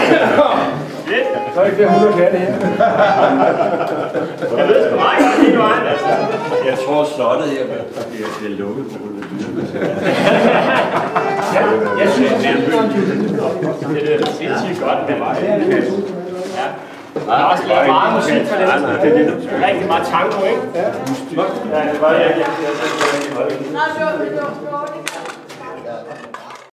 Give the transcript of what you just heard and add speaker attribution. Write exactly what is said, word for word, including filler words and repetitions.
Speaker 1: Så er det ikke flere hundrede katte her.
Speaker 2: Jeg ved sgu meget godt hele vejen, altså.
Speaker 3: Jeg tror, slottet her bliver lukket på det.
Speaker 1: Jeg synes, det er
Speaker 2: Det er sindssygt godt, men ja. Der er også lidt meget musik for det. Rigtig meget tango, ikke? Ja. Ja, det var det.